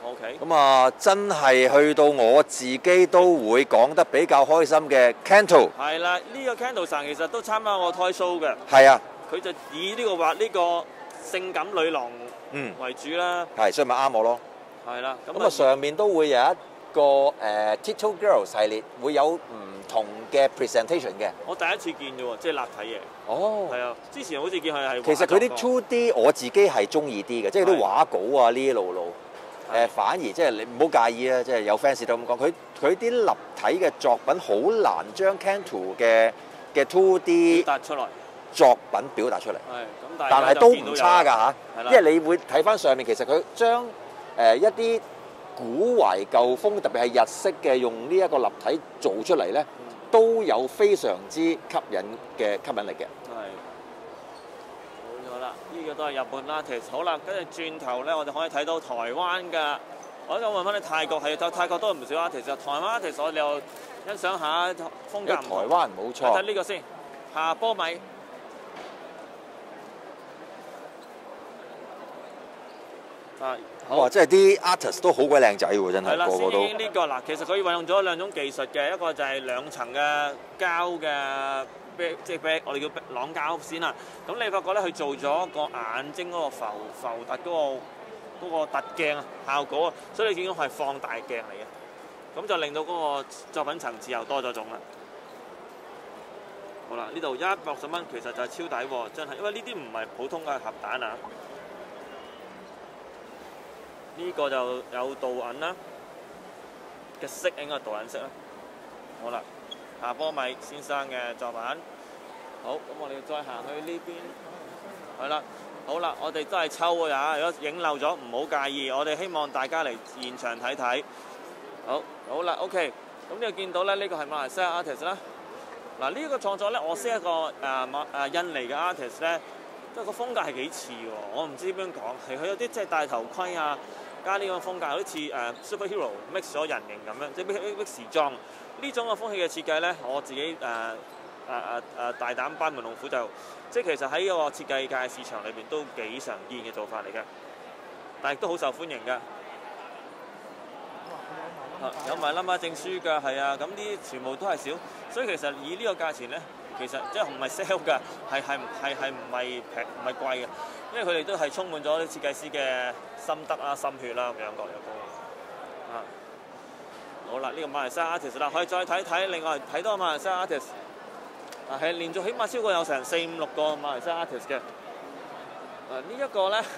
OK。 咁啊，真係去到我自己都會講得比較開心嘅 Kanto。 係啦，呢個 Kanto 神其實都參加我 Toy Show 嘅。 係啊。 佢就以呢個畫呢個性感女郎嗯為主啦。 係，所以咪啱我咯。 係啦。 咁啊，上面都會有一個誒 Tito Girl 系列，會有唔同嘅 presentation 嘅。 我第一次見啫喎，即係立體嘢。 哦。 係啊，之前好似見佢係。 其實佢啲 two D 我自己係中意啲嘅，即係啲畫稿啊呢一路路。誒反而即係你唔好介意啊！即係有 fans 都咁講，佢佢啲立體嘅作品好難將 Kanto 嘅嘅 two D 表達出來作品表達出嚟。 係咁， 但係都唔差㗎嚇， 因為你會睇翻上面，其實佢將誒一啲古懷舊風，特別係日式嘅，用呢一個立體做出嚟咧，都有非常之吸引嘅吸引力嘅。 係。好啦，呢個都係日本 artist。好啦，跟住轉頭咧，我哋可以睇到台灣㗎。我想問翻你泰國係，泰國都唔少 artist。台灣 artist 我哋又欣賞下風格唔同。 台灣冇錯。 睇呢個先，夏波米。啊， 哇！即係啲 artist 都好鬼靚仔喎，真係個個都。 先呢個嗱，其實佢運用咗兩種技術嘅，一個就係兩層嘅膠嘅。即係我哋叫朗膠先啦。咁你發覺咧，佢做咗個眼睛嗰個浮浮突嗰、嗰個嗰、嗰個突鏡啊效果啊，所以你見到係放大鏡嚟嘅，咁就令到嗰個作品層次又多咗種啦。好啦，呢度一百六十蚊，其實就係超抵喎，真係，因為呢啲唔係普通嘅盒蛋啊。呢、呢個就有鍍銀啦嘅色，應該係鍍銀色啦。好啦。夏波米先生嘅作品，好，咁我哋再行去呢邊，係啦，好啦，我哋都係抽㗎咋，如果影漏咗唔好介意，我哋希望大家嚟現場睇睇。好，好啦 ，OK，咁你見到咧，呢個係馬來西亞 artist 啦。嗱，呢個創作咧，我識一個誒馬誒印尼嘅 artist 咧，即係個風格係幾似喎，我唔知點樣講，係佢有啲即係戴頭盔啊，加呢個風格，有啲似誒 superhero mix 咗人形咁樣，即係 mix mix 時裝。呢種嘅風氣嘅設計咧，我自己誒誒誒誒大膽班門弄斧就，即係其實喺個設計界市場裏邊都幾常見嘅做法嚟嘅，但係亦都好受歡迎㗎。有埋 number 證書㗎，係啊，咁啲全部都係少，所以其實以呢個價錢咧，其實即係唔係 sell 㗎，係係係係唔係平唔係貴嘅，因為佢哋都係充滿咗啲設計師嘅心得啦、心血啦咁樣各樣嘅。啊，好啦，呢、這個馬來西亞 artist 啦，可以再睇睇，另外睇多個馬來西亞 artist， 啊係連續起碼超過有成四五六個馬來西亞 artist 嘅。啊，這個、呢一個咧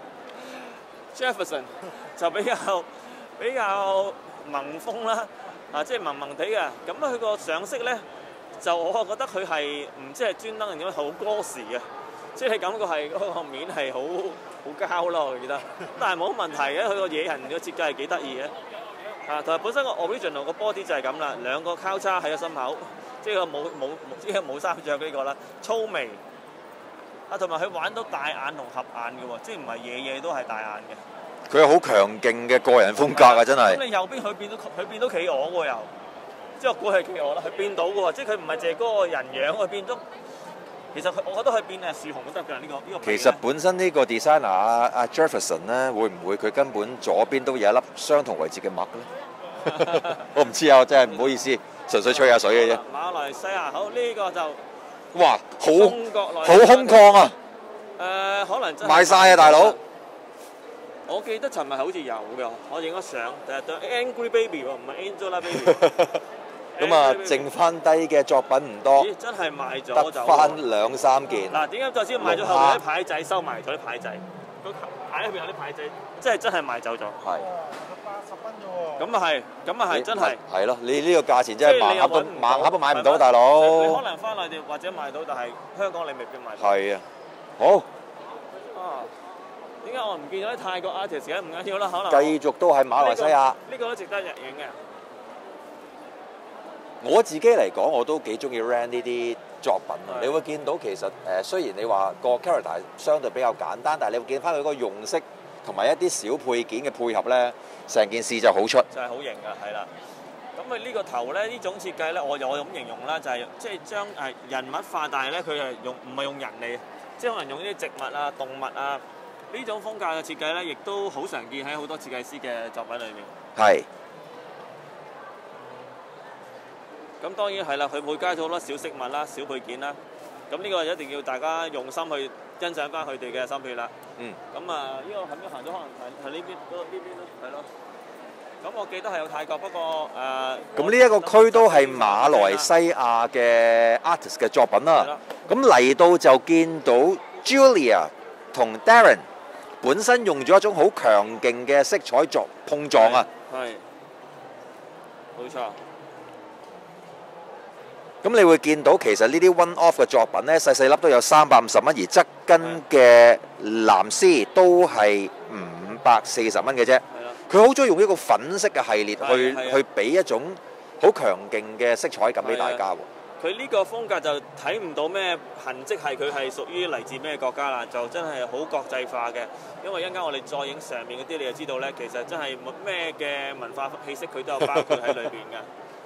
Jefferson 就比較比較萌風啦，啊即係萌萌地嘅，咁咧佢個上色咧就我覺得佢係唔知係專登定點樣好歌時嘅，即係你感覺係嗰個面係好好膠咯，我記得，但係冇問題嘅，佢個野人嘅設計係幾得意嘅。啊，同埋本身個 original 個 body 就係咁啦，兩個交叉喺個心口，即係個冇冇即係冇衫着呢個啦，粗眉。啊，同埋佢玩到大眼同合眼嘅喎，即係唔係夜夜都係大眼嘅。 佢有好強勁嘅個人風格啊，真係。 咁你右邊佢變到佢變到企鵝喎又，即係我估係企鵝啦，佢變到嘅喎，即係佢唔係淨係嗰個人樣，佢變咗。其實佢我覺得佢變係樹熊都得㗎，呢個呢個。 其實本身呢個 designer 阿阿 Jefferson 咧，會唔會佢根本左邊都有一粒相同位置嘅墨咧？我唔知啊，我真係唔好意思，純粹吹下水嘅啫。 馬來西亞好呢個就哇，好中國內好空曠啊！ 誒，可能真係賣曬啊，大佬！ 我記得尋日好似有嘅，我影咗相，誒對 Angry Baby 喎，唔係 Angelababy。 咁啊，剩翻低嘅作品唔多， 咦，真係賣咗得翻兩三件。 嗱，點解就先賣咗後面啲牌仔收埋咗啲牌仔？個牌入邊有啲牌仔，即係真係賣走咗。 係。 八十蚊啫喎。 咁啊係，咁啊係，真係。 係咯，你呢個價錢真係盲盒都盲盒都買唔到，大佬。 你可能翻內地或者買到，但係香港你未必買到。 係啊，好。 啊，點解我唔見咗啲泰國 artist 嘅？唔緊要啦，可能。 繼續都係馬來西亞。 呢個都值得日影嘅。 我自己嚟講，我都幾中意 Ran 呢啲作品啊！你會見到其實誒、呃，雖然你話個 character 相對比較簡單，但係你會見翻佢個用色同埋一啲小配件嘅配合咧，成件事就好出。 就係好型㗎，係啦。咁佢呢個頭咧，呢種設計咧，我就我咁形容啦，就係即係將誒人物化，但係咧佢係用唔係用人嚟，即係可能用啲植物啊、動物啊呢呢種風格嘅設計咧，亦都好常見喺好多設計師嘅作品裏面。 係。 咁當然係啦，佢會加咗好多小飾物啦、小配件啦。咁呢個一定要大家用心去欣賞翻佢哋嘅心血啦。 嗯。 咁啊，呢個係咪行咗可能係係呢邊嗰呢邊咯，係咯。咁我記得係有泰國，不過誒。 咁呢一個區都係馬來西亞嘅 artist 嘅作品啦。咁嚟到就見到 Julia 同 Darren 本身用咗一種好強勁嘅色彩作碰撞啊。 係。冇錯。 咁你會見到其實呢啲 one off 嘅作品咧，細細粒都有三百五十蚊，而側根嘅藍絲都係五百四十蚊嘅啫。佢好中意用一個粉色嘅系列去去俾一種好強勁嘅色彩感俾大家喎。 佢呢個風格就睇唔到咩痕跡係佢係屬於嚟自咩國家啦，就真係好國際化嘅。因為一陣間我哋再影上面嗰啲，你就知道咧，其實真係咩嘅文化氣息佢都有包括喺裏邊㗎。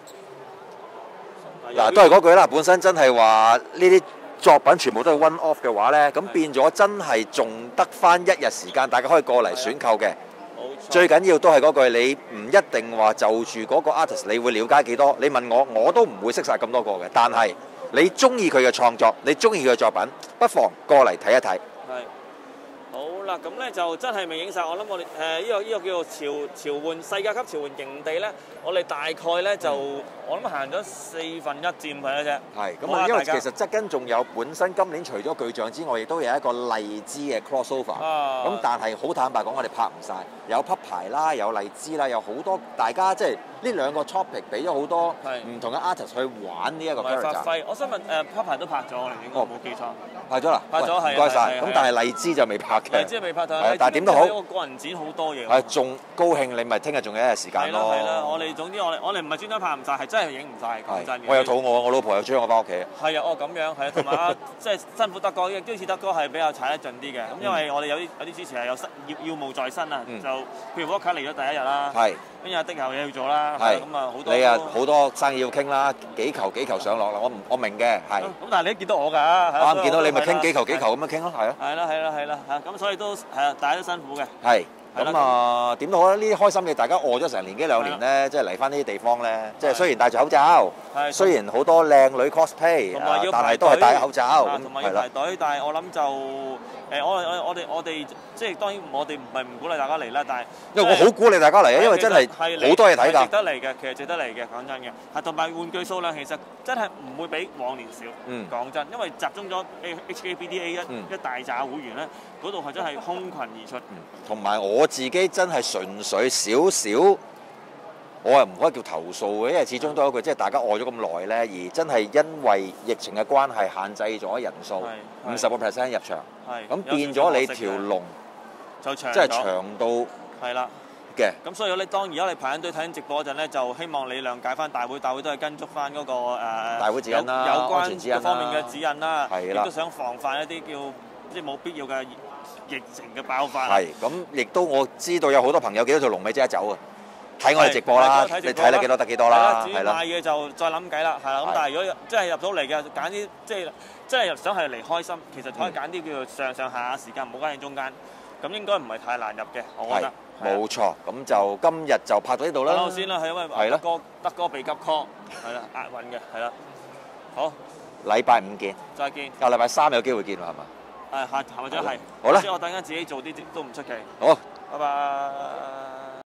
嗱，都係嗰句啦，本身真係話呢啲作品全部都係 one off 嘅話咧，咁變咗真係仲得翻一日時間，大家可以過嚟選購嘅。最緊要都係嗰句，你唔一定話就住嗰個 artist，你會了解幾多？你問我，我都唔會識晒咁多個嘅。但係你中意佢嘅創作，你中意佢嘅作品，不妨過嚟睇一睇。 係。好啦，咁咧就真係未影晒。我諗我哋誒呢個呢個叫做潮潮玩世界級潮玩競地咧，我哋大概咧就我諗行咗四分一佔佢嘅啫。 係咁啊，因為其實側根仲有本身今年除咗巨像之外，亦都有一個荔枝嘅 crossover。 啊。 咁但係好坦白講，我哋拍唔晒，有匹牌啦，有荔枝啦，有好多大家即係呢兩個 topic 俾咗好多唔同嘅 artist 去玩呢一個 character。 發揮，我想問誒匹牌都拍咗，我哋應該冇記錯。 拍咗啦， 拍咗係。 唔該晒。咁但係荔枝就未拍嘅。 荔枝未拍到。 係，但係點都好。 我個人展好多嘢。 係，仲高興你咪聽日仲有一日時間咯。 係啦係啦，我哋總之我哋我哋唔係專登拍唔晒，係真係影唔晒，講真嘅。 我又肚餓，我老婆又追我翻屋企。 係啊，哦咁樣係啊，同埋啊，即係辛苦德哥，呢次德哥係比較踩得盡啲嘅。咁因為我哋有啲有啲支持係有要要務在身啊，就譬如沃卡嚟咗第一日啦。係。跟住阿的有嘢要做啦。係。咁啊好多。 你啊好多生意要傾啦，幾球幾球上落啦，我唔我明嘅係。 咁但係你都見到我㗎。 啱見到你咪傾幾球幾球咁樣傾咯，係啊。 係啦係啦係啦嚇，咁所以都係啊，大家都辛苦嘅。 係。咁啊點都好啦，呢啲開心嘅大家餓咗成年幾兩年咧，即係嚟翻呢啲地方咧，即係雖然戴住口罩，雖然好多靚女 cosplay，但係都係戴口罩咁同埋要排隊，但係我諗就誒我我我哋我哋即係當然我哋唔係唔鼓勵大家嚟啦，但係因為我好鼓勵大家嚟啊，因為真係好多嘢睇㗎， 值得嚟嘅，其實值得嚟嘅，講真嘅，係同埋玩具數量其實真係唔會比往年少，講真，因為集中咗 H K B D A 一一大紮會員咧，嗰度係真係空群而出， 同埋我自己真係純粹少少。我又唔可以叫投訴嘅，因為始終都有一句，即係大家餓咗咁耐咧，而真係因為疫情嘅關係限制咗人數，五十個 percent 入場，咁變咗你條龍就長， 即係長到係啦嘅。 咁所以你當而家你排緊隊睇緊直播嗰陣咧，就希望你諒解翻大會，大會都係跟足翻嗰個誒大會指引啦， 有關安全指引啦， 方面嘅指引啦， 係啦， 亦都想防範一啲叫即係冇必要嘅疫情嘅爆發。 係咁，亦都我知道有好多朋友幾多條龍尾即刻走啊！睇我哋直播啦，你睇得幾多得幾多啦， 係啦。買嘢就再諗計啦，係啦。咁但係如果真係入到嚟嘅，揀啲即係真係想係嚟開心，其實可以揀啲叫做上上下下時間，唔好揀喺中間。咁應該唔係太難入嘅，我覺得。 冇錯，咁就今日就拍到呢度啦。 好先啦，係因為德哥德哥被急 call， 係啦，押韻嘅，係啦。好， 禮拜五見。 再見。 啊，禮拜三有機會見喎，係嘛？ 誒，下或者係。 好啦。 我等緊自己做啲都唔出奇。 好。 拜拜。